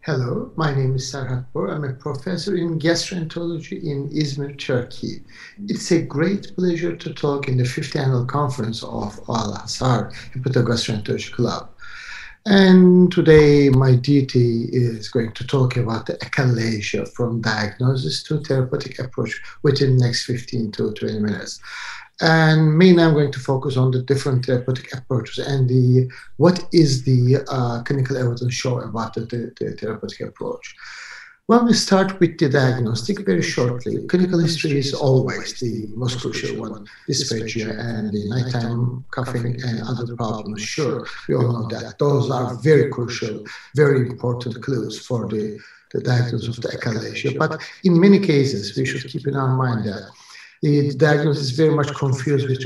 Hello, my name is Serhat Bor. I'm a professor in gastroenterology in Izmir, Turkey. It's a great pleasure to talk in the fifth annual conference of Al Azhar Hepatogastroenterology Club. And today, my duty is going to talk about the achalasia from diagnosis to therapeutic approach within the next 15 to 20 minutes. And mainly, I'm going to focus on the different therapeutic approaches and the what is the clinical evidence show about the therapeutic approach. When we start with the diagnostic, very shortly, clinical history is always the most crucial one. Dysphagia and the nighttime coughing and other problems, sure, we all know that. Those are very crucial, very important clues for the diagnosis of the achalasia. But in many cases, we should keep in our mind that the diagnosis is very much confused with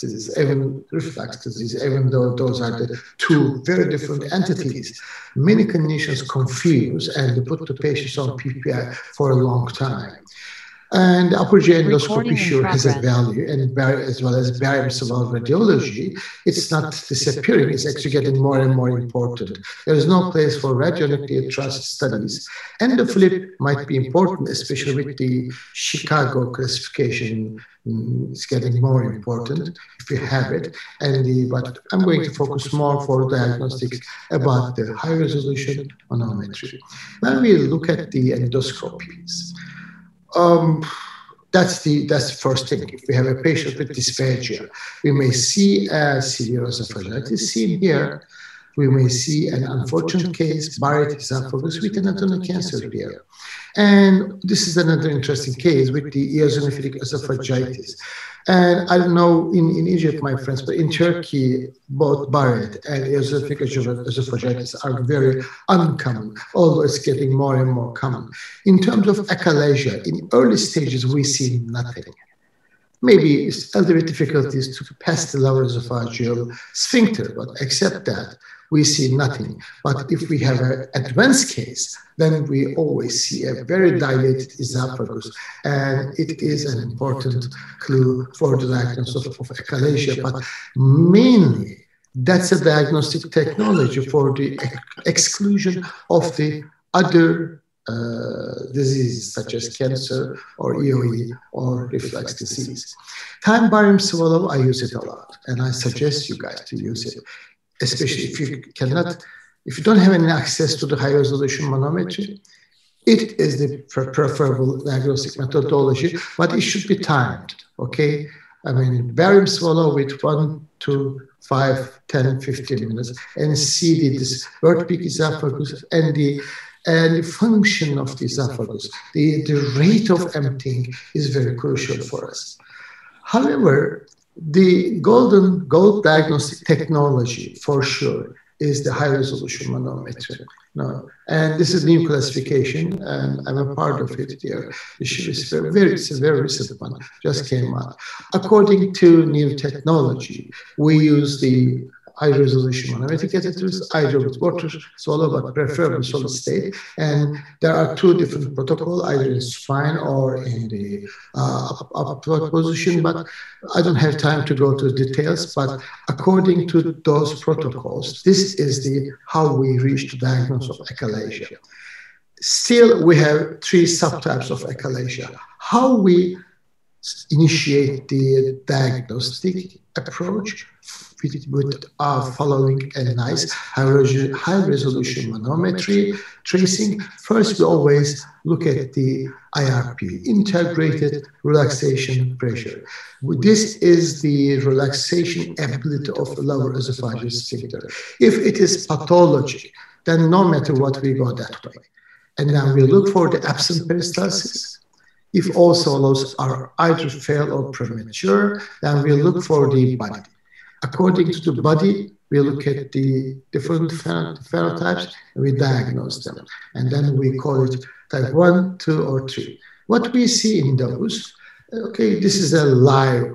reflux disease, even though those are the two very different entities. Many clinicians confuse and put the patients on PPI for a long time. And upper GI endoscopy sure has a value, and as well as barium cell radiology, it's not disappearing, it's actually getting more and more important. There is no place for radionuclide trust studies. And the flip might be important, especially with the Chicago classification. It's getting more important if we have it. But I'm going to focus more for diagnostics about the high resolution manometry. When we look at the endoscopies, um, that's the first thing. If we have a patient with dysphagia, we may see a severe esophagitis seen here. We may see an unfortunate case, Barrett esophagus with an adenoid cancer here. And this is another interesting case with the eosinophilic esophagitis. And I don't know in Egypt, my friends, but in Turkey, both Barrett and eosinophilic esophagitis are very uncommon, although it's getting more and more common. In terms of achalasia, in early stages, we see nothing. Maybe it's elderly difficulties to pass the lower esophageal sphincter, but except that, we see nothing. But if we have an advanced case, then we always see a very dilated esophagus, and it is an important clue for the diagnosis of achalasia. But mainly, that's a diagnostic technology for the exclusion of the other diseases such as cancer or EOE or reflux disease. Time barium swallow, I use it a lot, and I suggest you guys to use it, especially if you don't have any access to the high resolution manometry. It is the preferable diagnostic methodology, but it should be timed, okay? I mean, barium swallow with 1 to 5, 10, 15 minutes and see this word peak esophagus and the function of the esophagus. The rate of emptying is very crucial for us. However, the gold diagnostic technology for sure is the high resolution manometry. No, and this is new classification, and I'm a part of it here. It's a very recent one, just came out. According to new technology, we use the high resolution manometric catheters, either with water swallow, but preferably solid state. And there are two different protocols, either in spine or in the upward position, but I don't have time to go to details. But according to those protocols, this is the how we reach the diagnosis of achalasia. Still, we have three subtypes of achalasia. How we initiate the diagnostic approach with following a nice high resolution manometry tracing. First, we always look at the IRP, integrated relaxation pressure. This is the relaxation ability of the lower esophageal sphincter. If it is pathology, then no matter what, we go that way. And then we look for the absent peristalsis. If all swallows are either failed or premature, then we look for the body. According to the body, we look at the different phenotypes and we diagnose them. And then we call it type 1, 2, or 3. What we see in those, okay, this is a live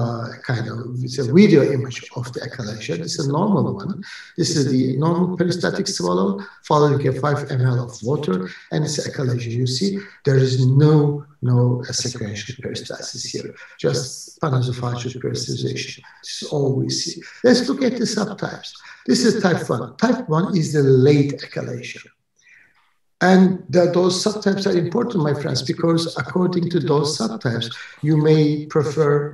it's a video image of the achalasia. This is a normal one. This is the normal peristaltic swallow following a 5 ml of water, and it's achalasia. You see, there is no sequential peristalsis here, just panosophageal peristaltization. This is all we see. Let's look at the subtypes. This is type 1. Type 1 is the late achalasia. And those subtypes are important, my friends, because according to those subtypes, you may prefer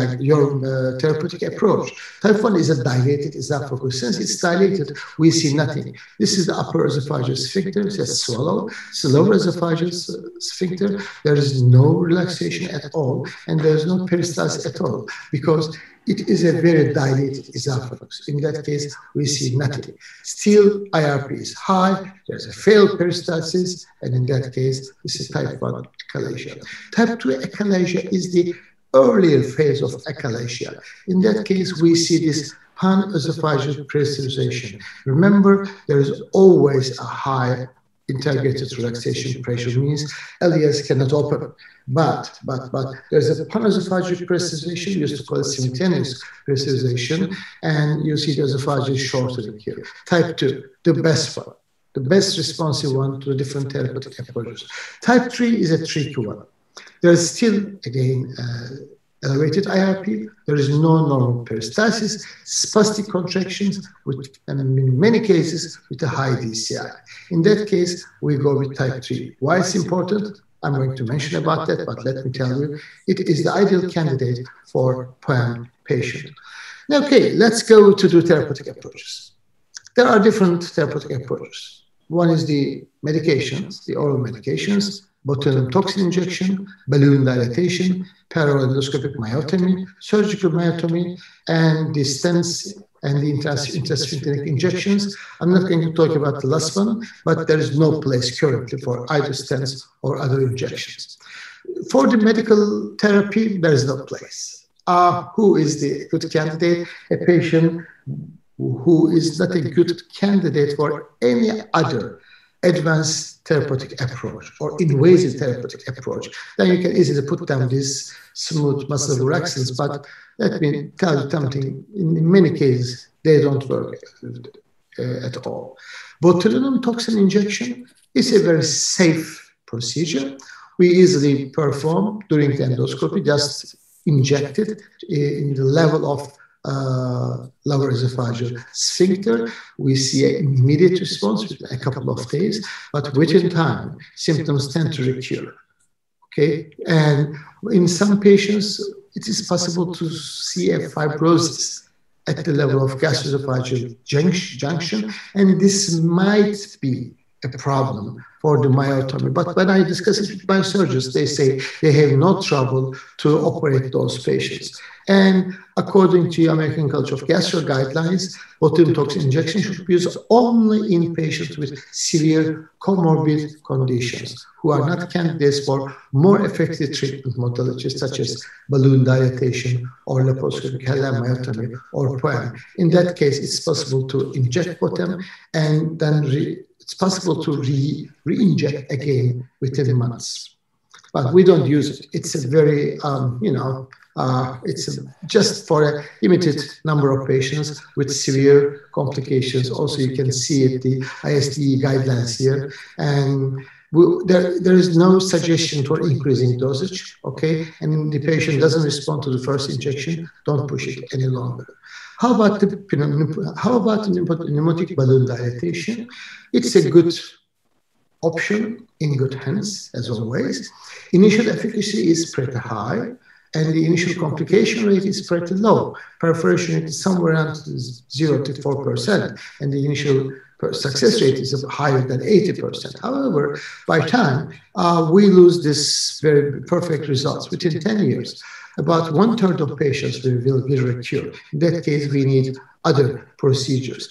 your therapeutic approach. Type 1 is a dilated esophagus. Since it's dilated, we see nothing. This is the upper esophageal sphincter, it's swallow. It's the lower esophageal sphincter. There is no relaxation at all, and there is no peristalsis at all, because it is a very dilated esophagus. In that case, we see nothing. Still, IRP is high, there's a failed peristalsis, and in that case, this is type 1 achalasia. Type 2 achalasia is the earlier phase of achalasia. In that case, we see this pan-esophageal pressurization. Remember, there is always a high integrated relaxation pressure, means LES cannot open. But there's a pan-esophageal pressurization, used to call it simultaneous pressurization, and you see the esophagus shortening here. Type 2, the best one, the best responsive one to the different therapeutic approaches. Type 3 is a tricky one. There is still, again, elevated IRP, there is no normal peristalsis, spastic contractions, and in many cases with a high DCI. In that case, we go with type 3. Why it's important? I'm going to mention about that, but let me tell you, it is the ideal candidate for POEM patient. Now, okay, let's go to the therapeutic approaches. There are different therapeutic approaches. One is the medications, the oral medications, botulinum toxin injection, balloon dilatation, parallel endoscopic myotomy, surgical myotomy, and the stents and the intrasphincteric injections. I'm not going to talk about the last one, but there is no place currently for either stents or other injections. For the medical therapy, there is no place. Who is the good candidate? A patient who is not a good candidate for any other advanced therapeutic approach or invasive therapeutic approach, then you can easily put down these smooth muscle relaxants. But let me tell you something, in many cases, they don't work at all. Botulinum toxin injection is a very safe procedure. We easily perform during the endoscopy, just inject it in the level of lower esophageal sphincter. We see an immediate response within a couple of days, but within time, symptoms tend to recur. Okay, and in some patients, it is possible to see a fibrosis at the level of gastroesophageal junction, and this might be a problem for the myotomy. But when I discuss it with my surgeons, they say they have no trouble to operate those patients. And according to the American College of Gastro guidelines, botulinum toxin injection should be used only in patients with severe comorbid conditions who are not candidates for more effective treatment modalities such as balloon dilatation or laparoscopic myotomy or POEM. In that case, it's possible to inject botulinum and then it's possible to re-inject again within months. But we don't use it. It's a very, it's just for a limited number of patients with severe complications. Also, you can see it, the ISD guidelines here. And there is no suggestion for increasing dosage, okay? And the patient doesn't respond to the first injection, don't push it any longer. How about the pneumatic balloon dilatation? It's a good option in good hands, as always. Initial efficacy is pretty high, and the initial complication rate is pretty low. Perforation rate is somewhere around 0 to 4%, and the initial success rate is higher than 80%. However, by time, we lose this very perfect results within 10 years. About 1/3 of patients will recur. In that case, we need other procedures.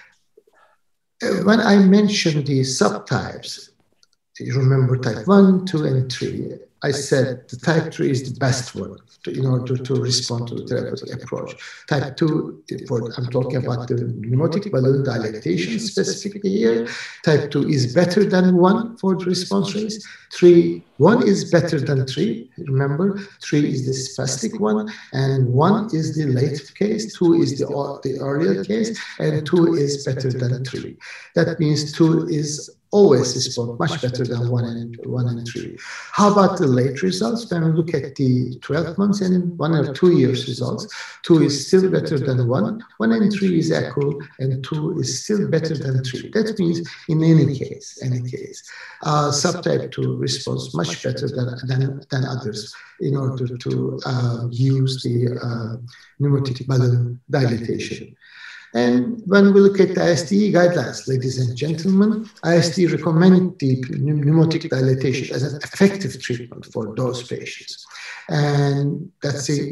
When I mentioned the subtypes, you remember type 1, 2, and 3. I said the type 3 is the best one in order to respond to the therapeutic approach. Type 2, I'm talking about the pneumatic balloon dilatation specifically here. Type 2 is better than 1 for the response rates. 1 is better than 3. Remember, 3 is the spastic one, and 1 is the late case, 2 is the earlier case, and 2 is better than 3. That means 2 is always respond much better than 1 and 3. How about the late results? When we look at the 12 months and 1 or 2 years results, 2 is still better than 1, 1 and 3 is equal, and 2 is still better than 3. That means in any case, subtype 2 responds much better than others in order to use the pneumatic balloon dilatation. And when we look at the IST guidelines, ladies and gentlemen, IST recommend the pneumatic dilatation as an effective treatment for those patients. And that's they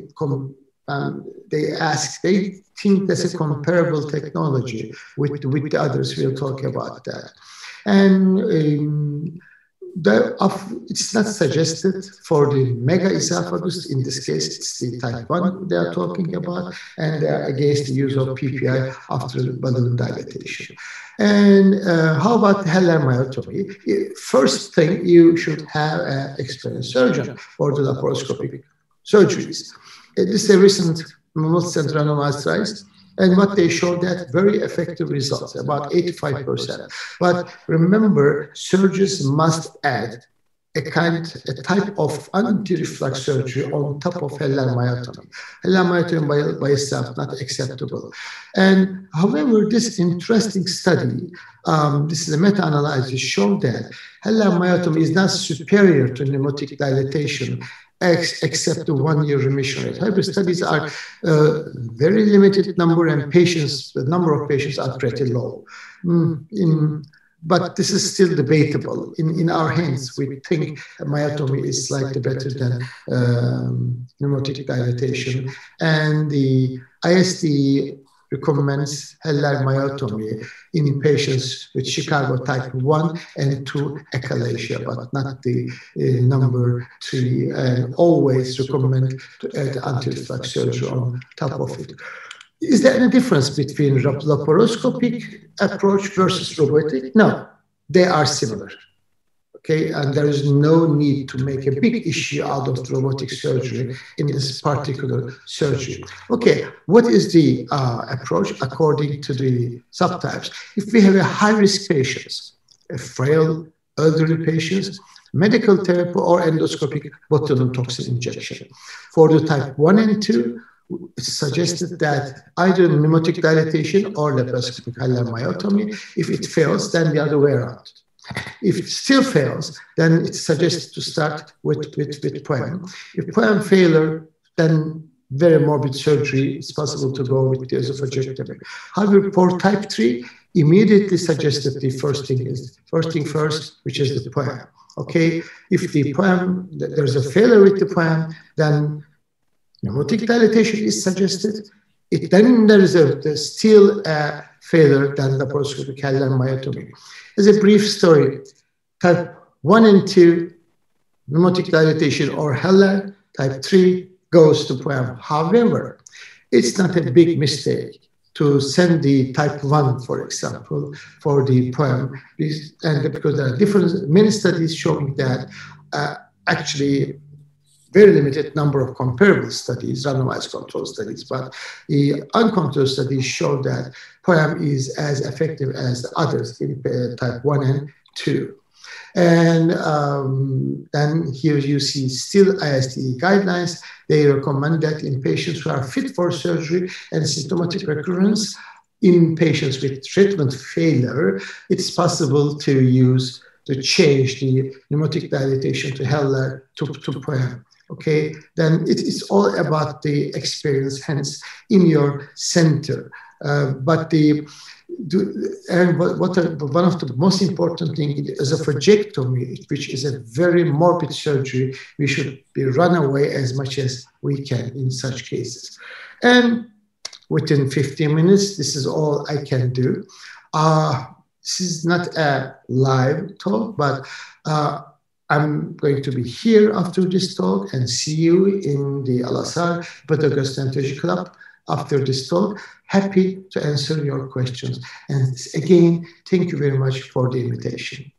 think that's a comparable technology with the others. We'll talk about that. And it's not suggested for the megaesophagus. In this case, it's the type 1 they are talking about, and they are against the use of PPI after balloon dilatation. And how about Heller myotomy? First thing, you should have an experienced surgeon for the laparoscopic surgeries. This is a recent multicenter randomized trials. And what they showed that very effective results, about 85%. But remember, surgeons must add a type of anti-reflux surgery on top of Heller myotomy. Heller myotomy by itself not acceptable. And however, this interesting study, this is a meta-analysis, showed that Heller myotomy is not superior to pneumatic dilatation except the 1-year remission rate. However, studies are very limited number, and the number of patients are pretty low. But this is still debatable. In our hands, we think myotomy is slightly better than pneumatic dilatation. And the IST recommends Heller myotomy in patients with Chicago type 1 and 2 achalasia, but not the number 3, and always recommend to add anti-reflux surgery on top of it. Is there any difference between laparoscopic approach versus robotic? No, they are similar. Okay, and there is no need to make a big issue out of robotic surgery in this particular surgery. Okay, what is the approach according to the subtypes? If we have a high-risk patients, a frail elderly patients, medical therapy or endoscopic botulinum toxin injection. For the type 1 and 2, it's suggested that either pneumatic dilatation or laparoscopic Heller myotomy. If it fails, then the other way around. If it still fails, then it's suggested to start with POEM. If POEM failure, then very morbid surgery, it's possible to go with the esophagectomy. However, for type 3, immediately suggested the first thing first, which is the POEM. Okay, if the POEM, there's a failure with the POEM, then pneumatic dilatation is suggested. Then there is still a failure than laparoscopic Heller myotomy. As a brief story, type 1 and 2, pneumatic dilatation or Heller, type 3 goes to POEM. However, it's not a big mistake to send the type 1, for example, for the POEM, and because there are many studies showing that actually very limited number of comparable studies, randomized control studies, but the uncontrolled studies show that POEM is as effective as the others in type 1 and 2. And then here you see still IST guidelines. They recommend that in patients who are fit for surgery and symptomatic recurrence, in patients with treatment failure, it's possible to change the pneumatic dilatation to Heller to POEM. Okay, then it's all about the experience, hence in your center. But one of the most important things is esophagectomy, which is a very morbid surgery. We should run away as much as we can in such cases. And within 15 minutes, this is all I can do. This is not a live talk, but I'm going to be here after this talk and see you in the Al-Azhar Hepatogastroenterology Club after this talk. Happy to answer your questions. And again, thank you very much for the invitation.